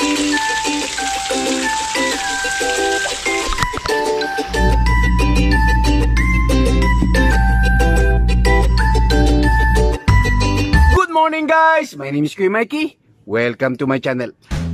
Good morning guys! My name is Kuya Mikey. Welcome to my channel.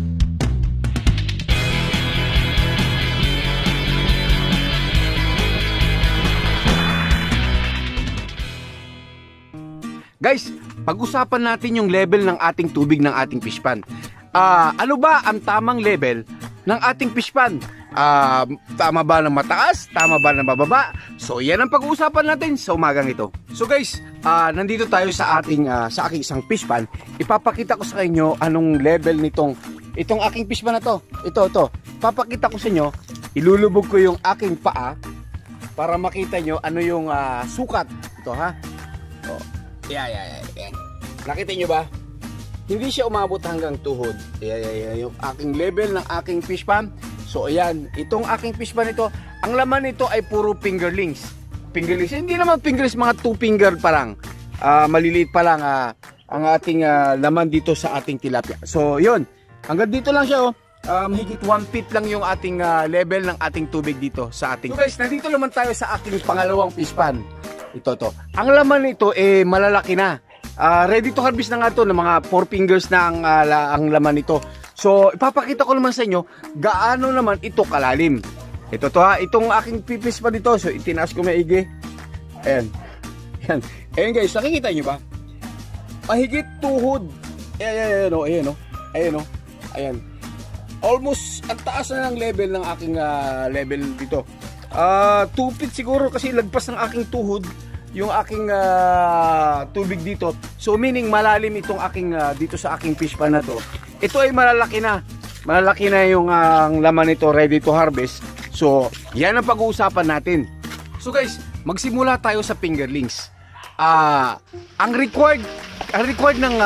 Guys, pag-usapan natin yung level ng ating tubig ng ating fish pan. Ano ba ang tamang level ng ating fish pan? Tama ba na mataas? Tama ba na mababa? So yan ang pag-uusapan natin sa umagang ito. So guys, nandito tayo sa aking isang fish pan. Ipapakita ko sa inyo anong level itong aking fish pan na to. Ito. Papakita ko sa inyo, ilulubog ko yung aking paa para makita nyo ano yung sukat. Ito ha. Oh. Yan. Nakita nyo ba? Hindi siya umabot hanggang tuhod. Yung aking level ng aking fish pan. So ayan, itong aking fish pan ito, ang laman nito ay puro fingerlings. Fingerlings, hindi naman fingerlings, mga 2 finger pa lang. Maliliit pa lang ang ating laman dito sa ating tilapia. So yun, hanggang dito lang siya oh. Mahigit 1 feet lang yung ating level ng ating tubig dito sa ating. So guys, nandito naman tayo sa aking pangalawang fish pan. Ito. Ang laman nito malalaki na. Ready to harvest na nga to, ng mga 4 fingers na ang laman nito. So, ipapakita ko naman sa inyo gaano naman ito kalalim. Ito itong aking pipis pa dito. So, itinaas ko maigi. Ayan. Ayan guys, nakikita nyo ba? Mahigit tuhod. Ayan. Almost ang taas na ng level ng aking level dito. 2 feet siguro kasi lagpas ng aking tuhod yung aking tubig dito. So meaning malalim itong aking dito sa aking fish pan na to. Ito ay malalaki na. Malalaki na yung laman nito, ready to harvest. So yan ang pag-uusapan natin. So guys, magsimula tayo sa fingerlings. Ang required ng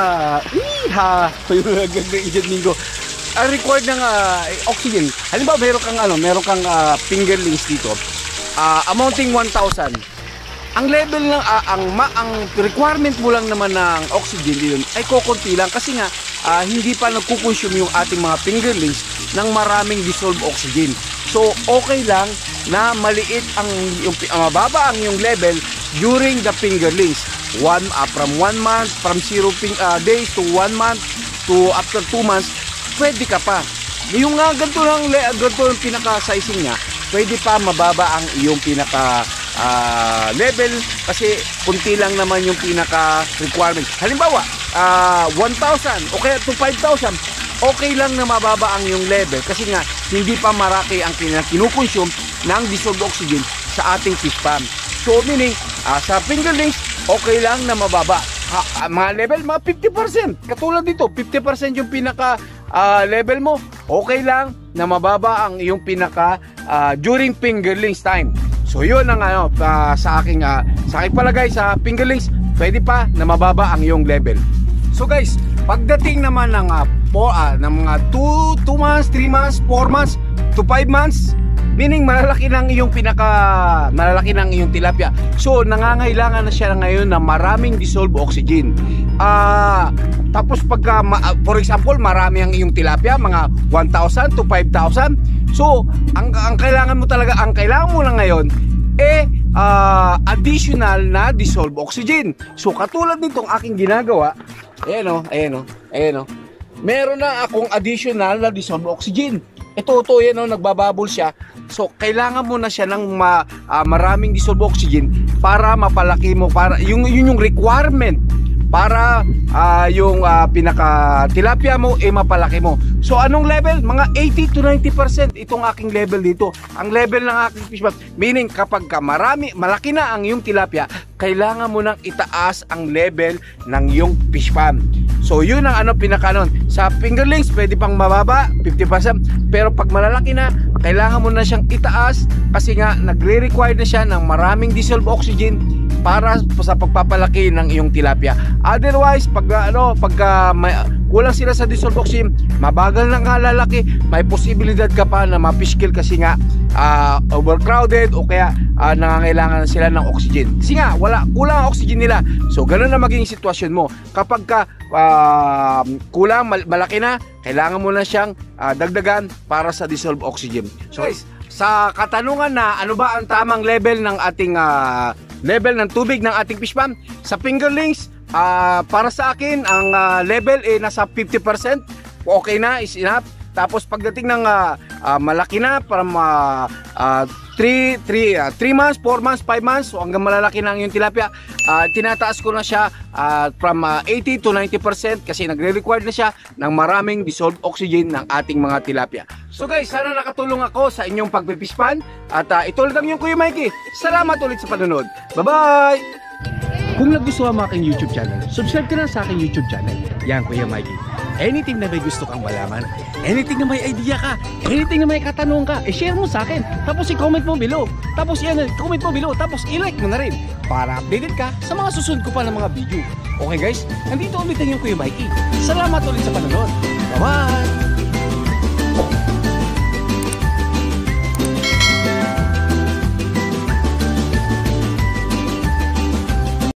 ang required ng oxygen. Halimbawa meron kang fingerlings dito. Amounting 1,000. Ang level ng ang requirement mo lang naman ng oxygen dito ay kokonti lang kasi nga hindi pa nagko-consume yung ating mga fingerlings ng maraming dissolved oxygen. So okay lang na maliit mababa ang yung level during the fingerlings. From 1 month, from 0 days to 1 month to after 2 months, pwede ka pa. Yung ganito lang pinaka-sizing niya, pwede pa mababa ang iyong pinaka level kasi kunti lang naman yung pinaka requirement. Halimbawa 1,000 o kaya to 5,000, okay lang na mababa ang yung level kasi nga hindi pa marami ang kinukonsume ng dissolved oxygen sa ating fish pan. So meaning sa fingerlings okay lang na mababa mga level, mga 50%. Katulad dito 50% yung pinaka level mo, okay lang na mababa ang iyong pinaka during fingerlings time. So yun ang sa aking palagay sa fingerlings, pwede pa na mababa ang iyong level. So guys, pagdating naman ng mga 2 months, 3 months, 4 months to 5 months, meaning malalaki ng iyong tilapia. So nangangailangan na siya ngayon na maraming dissolved oxygen. Tapos pagka for example, marami ang iyong tilapia, mga 1,000 to 5,000. So ang kailangan mo lang ngayon additional na dissolved oxygen. So katulad nitong aking ginagawa, ayan o. Meron na akong additional na dissolved oxygen. Ito nagbabubble siya. So kailangan mo na siya ng maraming dissolved oxygen para mapalaki mo, para yung requirement para yung pinaka tilapia mo mapalaki mo. So anong level? Mga 80 to 90% itong aking level dito. Ang level ng aking fish pan, meaning kapag malaki na ang yung tilapia, kailangan mo nang itaas ang level ng yung fish pan. So yun ang pinaka nun. Sa fingerlings pwede pang mababa 50%, pero pag malalaki na, kailangan mo na siyang itaas kasi nga nagre-require na siya ng maraming dissolved oxygen para sa pagpapalaki ng iyong tilapia. Otherwise, pagka kulang sila sa dissolved oxygen, mabagal na kalalaki, may posibilidad ka pa na ma-fish-kill kasi nga overcrowded o kaya nangangailangan sila ng oxygen. Kasi nga, kulang ang oxygen nila. So, ganun na maging sitwasyon mo. Kapag ka kulang, malaki na, kailangan mo na siyang dagdagan para sa dissolved oxygen. So guys, sa katanungan na ano ba ang tamang level ng ating level ng tubig ng ating fish pond, sa fingerlings, para sa akin ang level nasa 50%. Okay na, is enough. Tapos pagdating ng malaki na, from 3 months, 4 months, 5 months, so hanggang malalaki na yung tilapia, tinataas ko na siya from 80 to 90% kasi nagre-require na siya ng maraming dissolved oxygen ng ating mga tilapia. So guys, sana nakatulong ako sa inyong pagpipispan at ito lang yung Kuya Mikey. Salamat ulit sa panonood. Bye-bye! Kung nagustuhan mo aking YouTube channel, subscribe ka na sa aking YouTube channel. Yan, Kuya Mikey. Anything na may gusto kang malaman, anything na may idea ka, anything na may katanungan ka, share mo sa akin. Tapos i-comment mo below. Tapos comment mo below. Tapos i-like mo na rin para updated ka sa mga susunod ko pa ng mga video. Okay guys, nandito ulit ang yung Kuya Mikey. Salamat ulit sa panonood. Bye-bye!